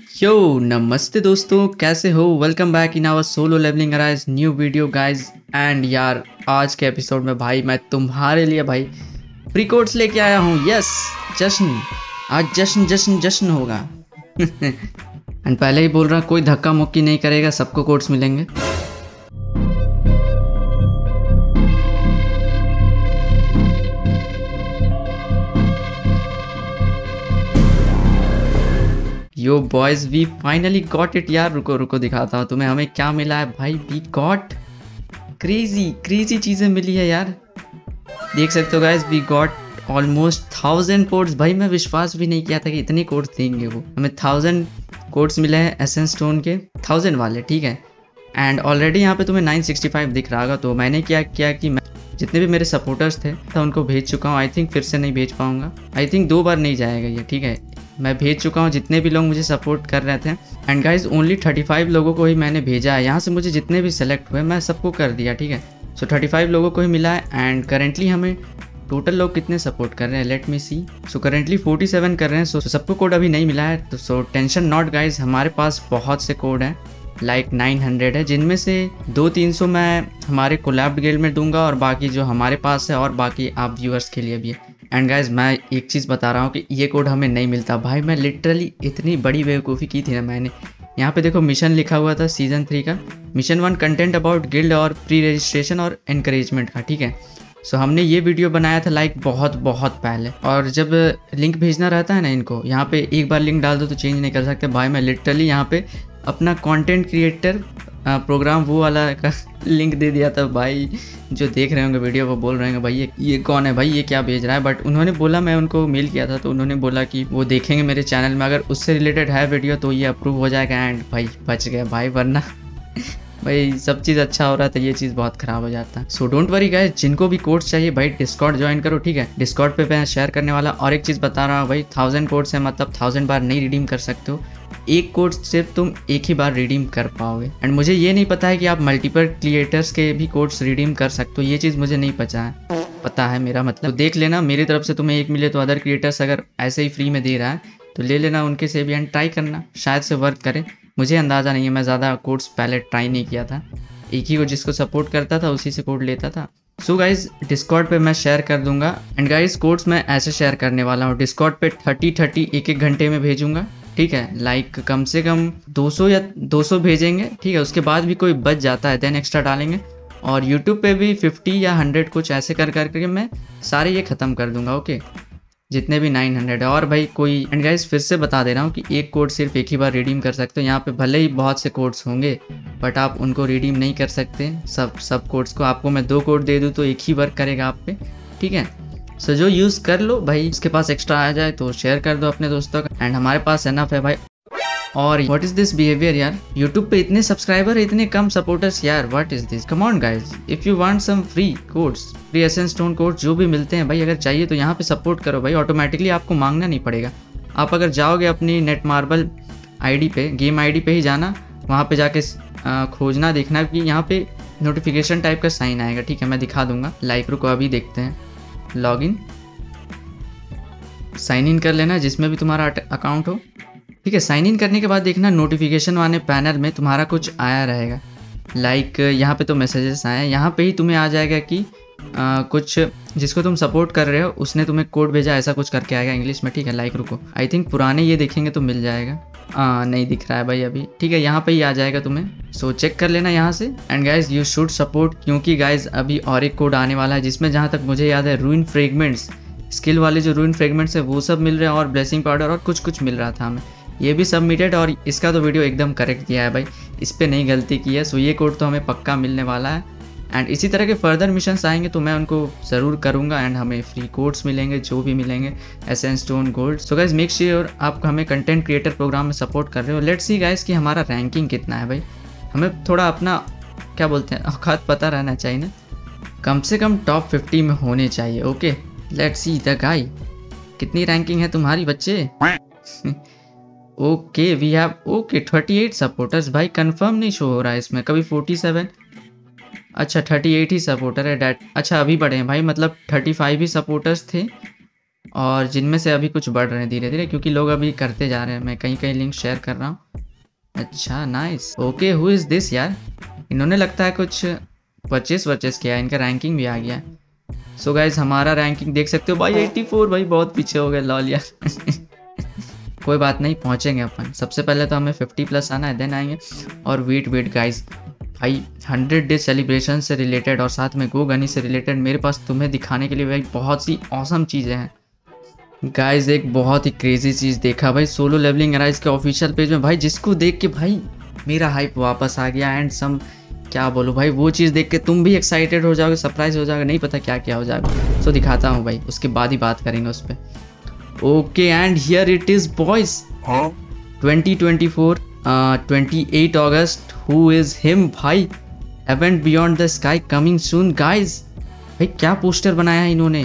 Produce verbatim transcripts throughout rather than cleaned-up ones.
यो नमस्ते दोस्तों, कैसे हो? Welcome back in our Solo Leveling Arise new video guys. And यार आज के एपिसोड में भाई मैं तुम्हारे लिए भाई फ्री कोड्स लेके आया हूँ। यस, जश्न, आज जश्न जश्न जश्न होगा। एंड पहले ही बोल रहा, कोई धक्का मुक्की नहीं करेगा, सबको कोड्स मिलेंगे। Yo boys we finally got it यार। रुको रुको दिखाता हूँ तुम्हें हमें क्या मिला है भाई। वी गॉट क्रेजी क्रेजी चीज़ें मिली है यार, देख सकते हो guys. We got almost thousand codes. भाई मैं विश्वास भी नहीं किया था कि इतने कोड्स देंगे वो हमें। थाउजेंड कोड्स मिले हैं एसेंस स्टोन के, थाउजेंड वाले, ठीक है। एंड ऑलरेडी यहाँ पे तुम्हें नाइन सिक्सटी फाइव दिख रहा होगा। तो मैंने क्या किया कि मैं जितने भी मेरे सपोर्टर्स थे तो उनको भेज चुका हूँ। आई थिंक फिर से नहीं भेज पाऊँगा, आई थिंक दो बार नहीं जाएगा ये, ठीक है। मैं भेज चुका हूँ जितने भी लोग मुझे सपोर्ट कर रहे थे। And guys only thirty five लोगों को ही मैंने भेजा है। यहाँ से मुझे जितने भी सेलेक्ट हुए मैं सबको कर दिया, ठीक है। सो थर्टी फाइव लोगों को ही मिला है। एंड करेंटली हमें टोटल लोग कितने सपोर्ट कर रहे हैं, let me see. So currently forty seven कर रहे हैं। सो so, सबको कोड अभी नहीं मिला है। तो सो टेंशन नॉट गाइज, हमारे पास बहुत से कोड हैं, लाइक नाइन हंड्रेड है, जिनमें से दो तीन सौ मैं हमारे कोलैब गिल्ड में दूंगा और बाकी जो हमारे पास है और बाकी आप व्यूअर्स के लिए भी है। एंड गाइज मैं एक चीज़ बता रहा हूँ कि ये कोड हमें नहीं मिलता भाई। मैं लिटरली इतनी बड़ी बेवकूफ़ी की थी ना मैंने। यहाँ पे देखो मिशन लिखा हुआ था सीजन थ्री का, mission one content about guild और प्री रजिस्ट्रेशन और इनकरेजमेंट का, ठीक है। सो so, हमने ये वीडियो बनाया था लाइक बहुत बहुत पहले। और जब लिंक भेजना रहता है ना इनको, यहाँ पे एक बार लिंक डाल दो तो चेंज नहीं कर सकते भाई। मैं लिटरली यहाँ पे अपना कंटेंट क्रिएटर प्रोग्राम वो वाला का लिंक दे दिया था भाई। जो देख रहे होंगे वीडियो वो बोल रहे होंगे भाई ये ये कौन है भाई, ये क्या भेज रहा है। बट उन्होंने बोला, मैं उनको मेल किया था तो उन्होंने बोला कि वो देखेंगे मेरे चैनल में, अगर उससे रिलेटेड है वीडियो तो ये अप्रूव हो जाएगा। एंड भाई बच गया भाई, वरना भाई सब चीज़ अच्छा हो रहा था, ये चीज़ बहुत ख़राब हो जाता है। सो डोंट वरी गाइस, जिनको भी कोड्स चाहिए भाई डिस्कॉर्ड ज्वाइन करो, ठीक है। डिस्कॉर्ड पे मैं शेयर करने वाला। और एक चीज़ बता रहा हूँ भाई, थाउजेंड कोड्स है मतलब थाउजेंड बार नहीं रिडीम कर सकते हो। एक कोड सिर्फ तुम एक ही बार रिडीम कर पाओगे। एंड मुझे ये नहीं पता है कि आप मल्टीपल क्रिएटर्स के भी कोड्स रिडीम कर सकते हो, ये चीज़ मुझे नहीं पता है पता है मेरा मतलब। तो देख लेना, मेरी तरफ से तुम्हें एक मिले तो अदर क्रिएटर्स अगर ऐसे ही फ्री में दे रहा है तो ले लेना उनके से भी। एंड ट्राई करना, शायद से वर्क करे, मुझे अंदाज़ा नहीं है। मैं ज़्यादा कोड्स पहले ट्राई नहीं किया था, एक ही को जिसको सपोर्ट करता था उसी से कोड लेता था। सो गाइज डिस्कॉर्ड पे मैं शेयर कर दूंगा। एंड गाइज कोड्स मैं ऐसे शेयर करने वाला हूँ, डिस्कॉर्ड पे थर्टी थर्टी एक एक घंटे में भेजूंगा, ठीक है। लाइक कम से कम दो सौ या दो सौ भेजेंगे, ठीक है। उसके बाद भी कोई बच जाता है देन एक्स्ट्रा डालेंगे। और यूट्यूब पे भी फिफ्टी या हंड्रेड कुछ ऐसे कर करके मैं सारे ये ख़त्म कर दूंगा, ओके, जितने भी नाइन हंड्रेड है। और भाई कोई, एंड गाइस फिर से बता दे रहा हूँ कि एक कोड सिर्फ एक ही बार रिडीम कर सकते हो। यहाँ पे भले ही बहुत से कोड्स होंगे बट आप उनको रिडीम नहीं कर सकते सब सब कोड्स को। आपको मैं दो कोड दे दूँ तो एक ही वर्क करेगा आप पे, ठीक है। सो जो यूज़ कर लो भाई, उसके पास एक्स्ट्रा आ जाए तो शेयर कर दो अपने दोस्तों का। एंड हमारे पास एनफ है भाई। और व्हाट इज दिस बिहेवियर यार, यूट्यूब पे इतने सब्सक्राइबर इतने कम सपोर्टर्स यार, what is this. Come on guys, if you want some free codes, free essence stone codes जो भी मिलते हैं भाई, अगर चाहिए तो यहाँ पे सपोर्ट करो भाई। ऑटोमेटिकली आपको मांगना नहीं पड़ेगा। आप अगर जाओगे अपनी नेट मार्बल आईडी पे, गेम आईडी पे ही जाना, वहाँ पे जाके खोजना, देखना कि यहाँ पे नोटिफिकेशन टाइप का साइन आएगा, ठीक है। मैं दिखा दूंगा, लाइक रुको अभी देखते हैं। लॉग इन, साइन इन कर लेना जिसमें भी तुम्हारा अकाउंट हो, ठीक है। साइन इन करने के बाद देखना नोटिफिकेशन वाले पैनल में तुम्हारा कुछ आया रहेगा। लाइक यहाँ पे तो मैसेजेस आए हैं, यहाँ पे ही तुम्हें आ जाएगा कि आ, कुछ जिसको तुम सपोर्ट कर रहे हो उसने तुम्हें कोड भेजा, ऐसा कुछ करके आएगा इंग्लिश में, ठीक है। लाइक रुको, आई थिंक पुराने ये देखेंगे तो मिल जाएगा। आ, नहीं दिख रहा है भाई अभी, ठीक है। यहाँ पे ही आ जाएगा तुम्हें, सो चेक कर लेना यहाँ से। And guys you should support, क्योंकि गाइज अभी और एक कोड आने वाला है जिसमें जहाँ तक मुझे याद है रूइन फ्रेगमेंट्स, स्किल वाले जो रूइन फ्रेगमेंट्स है वो सब मिल रहे हैं, और ब्लेसिंग पाउडर और कुछ कुछ मिल रहा था हमें, ये भी सबमिटेड। और इसका तो वीडियो एकदम करेक्ट किया है भाई, इस पर नहीं गलती की है। सो ये कोड तो हमें पक्का मिलने वाला है। एंड इसी तरह के फर्दर मिशंस आएंगे तो मैं उनको ज़रूर करूँगा। एंड हमें फ्री कोड्स मिलेंगे जो भी मिलेंगे, essence stone gold. So guys make sure आप हमें कंटेंट क्रिएटर प्रोग्राम में सपोर्ट कर रहे हो। लेट्स सी गाइज कि हमारा रैंकिंग कितना है भाई। हमें थोड़ा अपना क्या बोलते हैं औकात पता रहना चाहिए ना, कम से कम टॉप फिफ्टी में होने चाहिए, okay. Let's see the guy, कितनी रैंकिंग है तुम्हारी बच्चे। Okay we have okay thirty eight supporters भाई, कंफर्म नहीं शो हो रहा है इसमें, कभी फोर्टी सेवन, अच्छा थर्टी एट ही सपोर्टर है डैट। अच्छा अभी बढ़े हैं भाई, मतलब थर्टी फाइव ही सपोर्टर्स थे और जिनमें से अभी कुछ बढ़ रहे हैं धीरे धीरे, क्योंकि लोग अभी करते जा रहे हैं। मैं कहीं कहीं लिंक शेयर कर रहा हूँ। अच्छा nice. Okay who is this यार, इन्होंने लगता है कुछ परचेस वर्चेस किया है, इनका रैंकिंग भी आ गया है। सो गाइज हमारा रैंकिंग देख सकते हो भाई चौरासी, भाई बहुत पीछे हो गए लॉल यार। कोई बात नहीं, पहुंचेंगे अपन। सबसे पहले तो हमें पचास प्लस आना है, देन आएंगे। और वेट वेट गाइज भाई हंड्रेड डे सेलिब्रेशन से रिलेटेड और साथ में गो गनी से रिलेटेड मेरे पास तुम्हें दिखाने के लिए भाई बहुत सी औसम चीज़ें हैं गाइज। एक बहुत ही क्रेजी चीज़ देखा भाई सोलो लेवलिंग अराइज के ऑफिशियल पेज में भाई, जिसको देख के भाई मेरा हाइप वापस आ गया। एंड सम क्या बोलूँ भाई, वो चीज़ देख के तुम भी एक्साइटेड हो जाओगे, सरप्राइज हो जाओगे, नहीं पता क्या क्या हो जाएगा। सो दिखाता हूँ भाई, उसके बाद ही बात करेंगे उस पर। Okay and here it is boys, twenty twenty four twenty eight August. Who is him भाई, heaven beyond the sky coming soon guys. भाई क्या पोस्टर बनाया है इन्होंने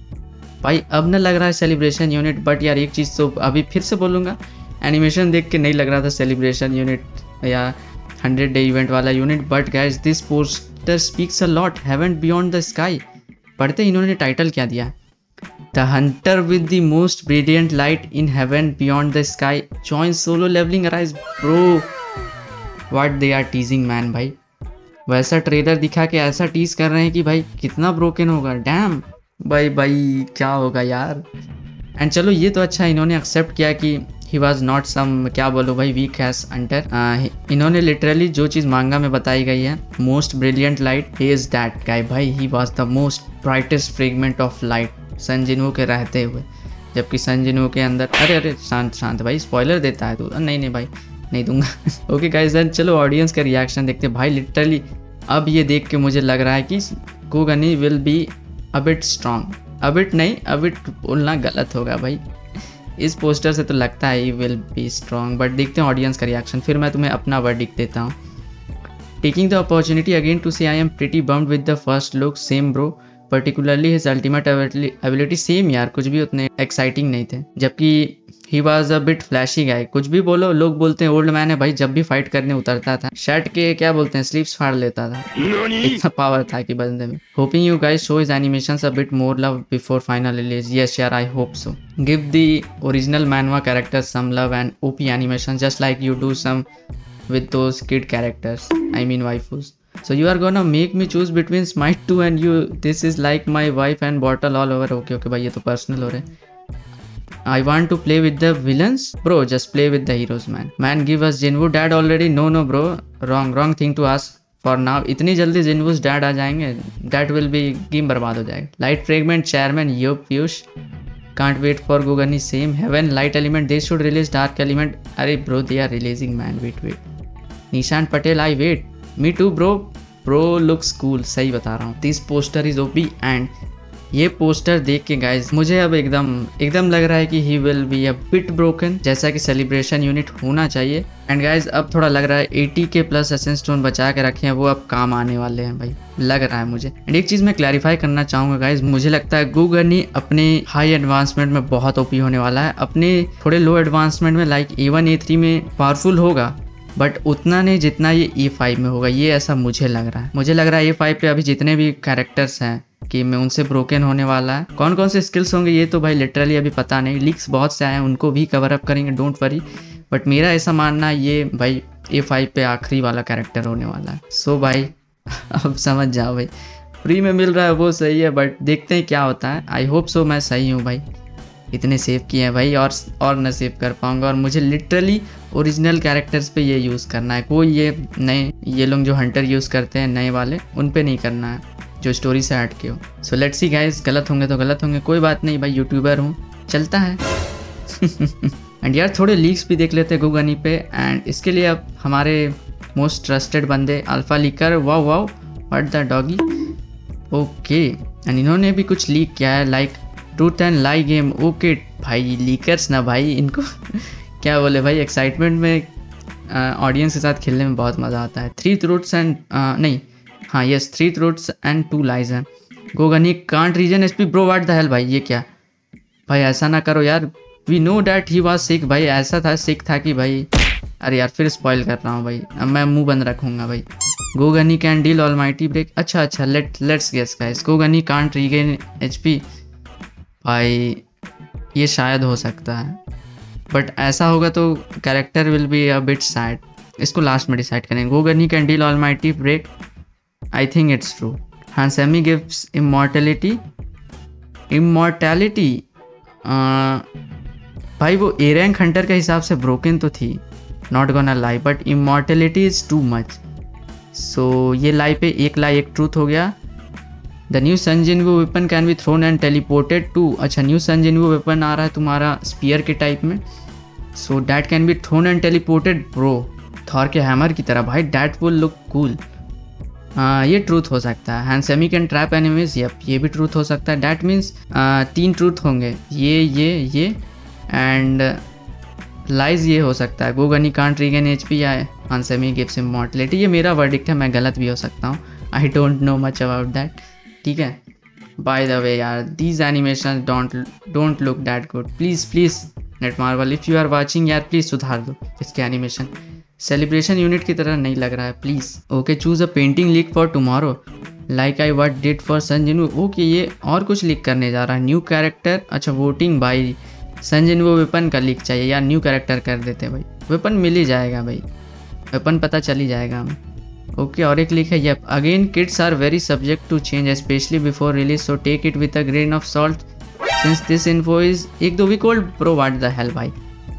भाई, अब न लग रहा है सेलिब्रेशन यूनिट। बट यार एक चीज़ तो अभी फिर से बोलूँगा, एनिमेशन देख के नहीं लग रहा था सेलिब्रेशन यूनिट या हंड्रेड डे इवेंट वाला unit. But guys this poster speaks a lot, heaven beyond the sky. पढ़ते इन्होंने टाइटल क्या दिया, the hunter with the most brilliant light in heaven beyond the sky join Solo Leveling Arise. Bro what they are teasing man भाई, वैसा trailer दिखा के ऐसा tease कर रहे हैं कि भाई कितना ब्रोकन होगा। डैम भाई भाई क्या होगा यार। एंड चलो ये तो अच्छा, इन्होंने एक्सेप्ट किया कि ही वॉज नॉट सम क्या बोलो भाई वीक हैज अंटर। इन्होंने लिटरली जो चीज़ मांगा में बताई गई है, most brilliant light, he is that guy भाई, he was the most brightest fragment of light Sung Jinwoo के रहते हुए। जबकि सन जिन्हो के अंदर, अरे अरे शांत शांत भाई, स्पॉइलर देता है तू। नहीं नहीं भाई नहीं दूंगा। ओके गाइस देन चलो ऑडियंस का रिएक्शन देखते हैं भाई। लिटरली अब ये देख के मुझे लग रहा है कि Go Gunhee will be a bit strong. A bit नहीं, अ बिट बोलना गलत होगा भाई, इस पोस्टर से तो लगता है he will be strong. But देखते हैं ऑडियंस का रिएक्शन, फिर मैं तुम्हें अपना वर्डिक्ट देता हूँ। Taking the opportunity again to say I am pretty bummed with the first look, same bro, particularly his ultimate ability. Same यार, कुछ भी उतने एक्साइटिंग नहीं थे। जबकि he was a bit flashy guy, कुछ भी बोलो लोग बोलते हैं ओल्ड मैन है भाई। जब भी फाइट करने उतरता था शर्ट के क्या बोलते हैं स्लीव्स फाड़ लेता था, इतना पावर था कि बंदे में। Hoping you guys show his animations a bit more love before final release. Yes यार I hope so. Give the original manhwa characters some love and OP animation just like you do some with those kid characters, I mean waifus. So you are gonna make me choose between Smite two and you, this is like my wife and bottle all over. Okay okay भाई ये तो personal हो रहा है। I want to play with the villains, bro just play with the heroes man. Man give us Jinwoo dad already, no no bro, wrong wrong thing to ask for now। इतनी जल्दी Jinwoo's dad आ जाएंगे, that will be game बर्बाद हो जाएगा। Light fragment chairman yo Piyush, can't wait for Gogani, same heaven light element, they should release dark element। अरे bro they are releasing man, wait wait। Nishan Patel I wait, me too bro, bro looks cool, सही बता रहा हूँ। This poster is OP and ये poster देख के guys मुझे अब एकदम एकदम लग रहा है कि he will be a bit broken, जैसा कि सेलिब्रेशन यूनिट होना चाहिए। एंड गाइज अब थोड़ा लग रहा है अस्सी के प्लस एसेंस स्टोन बचा के रखे हैं, वो अब काम आने वाले हैं भाई, लग रहा है मुझे। एंड एक चीज़ मैं क्लैरिफाई करना चाहूँगा गाइज, मुझे लगता है गो गनी अपने हाई एडवांसमेंट में बहुत ओपी होने वाला है, अपने थोड़े लो एडवांसमेंट में like A one A three में पावरफुल होगा, बट उतना नहीं जितना ये ए फाइव में होगा, ये ऐसा मुझे लग रहा है। मुझे लग रहा है ए फाइव पे अभी जितने भी कैरेक्टर्स हैं कि मैं उनसे ब्रोकन होने वाला है। कौन कौन से स्किल्स होंगे ये तो भाई लिटरली अभी पता नहीं, लीक्स बहुत से आए हैं, उनको भी कवर अप करेंगे, डोंट वरी। बट मेरा ऐसा मानना है ये भाई ए फाइव पे आखिरी वाला कैरेक्टर होने वाला है। सो so भाई अब समझ जाओ भाई, फ्री में मिल रहा है वो सही है, बट देखते हैं क्या होता है। आई होप सो मैं सही हूँ भाई, इतने सेव किए हैं भाई और और न सेव कर पाऊंगा। और मुझे लिटरली ओरिजिनल कैरेक्टर्स पे ये यूज़ करना है, कोई ये नए ये लोग जो हंटर यूज़ करते हैं नए वाले, उन पे नहीं करना है जो स्टोरी से हट के हो। सो लेट्स सी गाइस, गलत होंगे तो गलत होंगे, कोई बात नहीं भाई, यूट्यूबर हूँ चलता है। एंड यार थोड़े लीक्स भी देख लेते हैं गो गनी पे। एंड इसके लिए अब हमारे मोस्ट ट्रस्टेड बंदे alpha leaker, wow wow what the doggy, okay. And इन्होंने भी कुछ लीक किया है like truth and lie game. Okay भाई लीकर्स ना भाई, इनको क्या बोले भाई, एक्साइटमेंट में ऑडियंस के साथ खेलने में बहुत मज़ा आता है। थ्री ट्रूथ्स एंड नहीं हाँ yes three truths and two lies हैं। Go Gunhee can't regen SP, bro what the hell भाई, ये क्या भाई, ऐसा ना करो यार। We know that he was sick भाई, ऐसा था सिक था कि भाई, अरे यार फिर स्पॉइल कर रहा हूँ भाई, अब मैं मुंह बंद रखूँगा भाई। Go Gunhee can deal almighty break, अच्छा अच्छा let let's guess guys. Go Gunhee can't regain HP भाई, ये शायद हो सकता है, बट ऐसा होगा तो character will be a bit sad. इसको लास्ट में डिसाइड करेंगे। Go Gunhee can deal almighty break, I think it's true. Han Semi gives immortality, immortality भाई वो ए रैंक हंटर के हिसाब से ब्रोकन तो थी, not gonna lie, but immortality is too much. So ये लाई पे एक लाई एक ट्रूथ हो गया। The new Sung Jinwoo weapon can be thrown and teleported to, अच्छा न्यू सन जिनवू वेपन आ रहा है तुम्हारा स्पीयर के टाइप में, so that can be thrown and teleported bro, Thor के हैमर की तरह भाई, डैट विल लुक कूल। ये ट्रूथ हो सकता है। हैंसेमी कैन ट्रैप एनिमीज, यप ये भी ट्रूथ हो सकता है। डैट मीन्स तीन ट्रूथ होंगे, ये ये ये एंड लाइज ये हो सकता है। गोगनी कांट रीगेन एचपी या हैंसेमी गिव्स इमॉर्टैलिटी, ये मेरा वर्डिक्ट है, मैं गलत भी हो सकता हूँ, I don't know much about that, ठीक है। बाय द वे यार these animation don't don't look that good, please please Netmarble if you are watching यार प्लीज़ सुधार दो इसके एनिमेशन, सेलिब्रेशन यूनिट की तरह नहीं लग रहा है please. Okay choose a painting leak for tomorrow like I what did for Sung Jinwoo, okay ये और कुछ लीक करने जा रहा है, न्यू कैरेक्टर, अच्छा voting by Sung Jinwoo weapon का लीक चाहिए यार, न्यू कैरेक्टर कर देते भाई, वेपन मिल ही जाएगा भाई, वेपन पता चल ही जाएगा हमें। ओके और एक लिख है yup again kids are very subject to change specially before release, so take it with a grain of salt since this info is एक दो week old, bro what the hell भाई।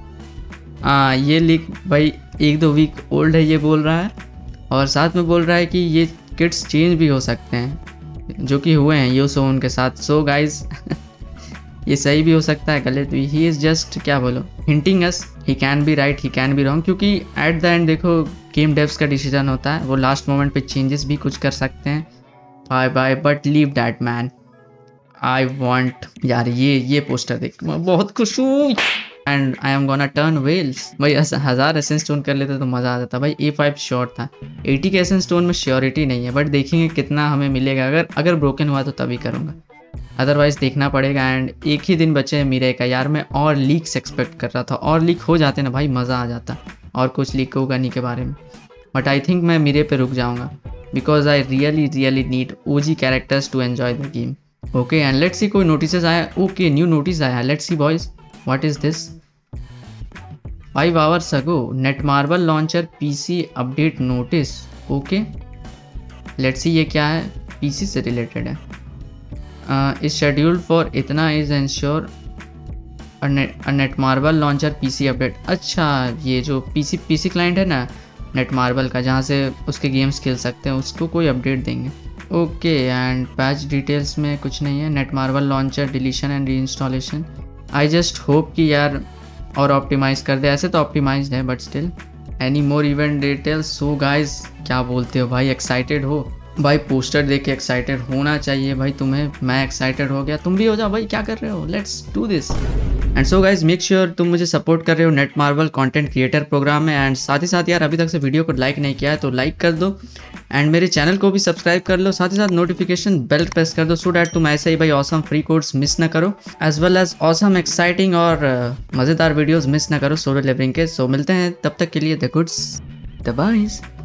आ, ये लिख भाई एक दो वीक ओल्ड है ये बोल रहा है, और साथ में बोल रहा है कि ये किड्स चेंज भी हो सकते हैं, जो कि हुए हैं यूसो उनके साथ। सो गाइज ये सही भी हो सकता है गलत भी, ही इज़ जस्ट क्या बोलो hinting us, he can be right he can be wrong, क्योंकि एट द एंड देखो गेम डेव्स का डिसीजन होता है, वो लास्ट मोमेंट पे चेंजेस भी कुछ कर सकते हैं। Bye bye but leave that man, I want यार ये ये पोस्टर देख मैं बहुत खुश हूँ and I am gonna turn wells भाई, हज़ार एसेंस स्टोन कर लेते तो मज़ा आ जाता भाई। ए फाइव श्योर था, एटी के एसेंस स्टोन में श्योरिटी नहीं है, बट देखेंगे कितना हमें मिलेगा, अगर अगर ब्रोकन हुआ तो तभी करूँगा, अदरवाइज देखना पड़ेगा। एंड एक ही दिन बचे हैं मीरे का यार, मैं और लीक्स एक्सपेक्ट कर रहा था, और लीक हो जाते ना भाई मज़ा आ जाता, और कुछ लीक होगा नहीं के बारे में, बट आई थिंक मैं मीरे पे रुक जाऊँगा because I really really need OG characters to enjoy the game. Okay and let's see कोई नोटिस आया, ओके न्यू नोटिस आया, let's see boys what is this. Five hours ago Netmarble launcher PC update notice, okay let's see ये क्या है, PC से related है। Is scheduled for इतना is ensure a Netmarble launcher PC update, अच्छा ये जो पीसी पीसी क्लाइंट है ना नेटमार्वल का, जहाँ से उसके गेम्स खेल सकते हैं, उसको कोई अपडेट देंगे। ओके एंड पैच डिटेल्स में कुछ नहीं है, Netmarble launcher deletion and reinstallation, I just hope कि यार और ऑप्टिमाइज़ कर दे, ऐसे तो ऑप्टिमाइज्ड है but still. Any more event details, so guys क्या बोलते हो भाई, एक्साइटेड हो भाई, पोस्टर देख के एक्साइटेड होना चाहिए भाई तुम्हें, मैं एक्साइटेड हो गया, तुम भी हो जाओ भाई, क्या कर रहे हो, let's do this. And so guys make sure तुम मुझे सपोर्ट कर रहे हो नेटमार्वल कंटेंट क्रिएटर प्रोग्राम में, एंड साथ ही साथ यार अभी तक से वीडियो को लाइक नहीं किया है तो लाइक कर दो, एंड मेरे चैनल को भी सब्सक्राइब कर लो, साथ ही साथ नोटिफिकेशन बेल प्रेस कर दो, सो डैट तुम ऐसे ही भाई ऑसम फ्री कोड्स मिस ना करो, as well as awesome exciting और मज़ेदार वीडियोज़ मिस ना करो सोलो लेवलिंग के। सो मिलते हैं तब तक के लिए द गुड्स द बाइज।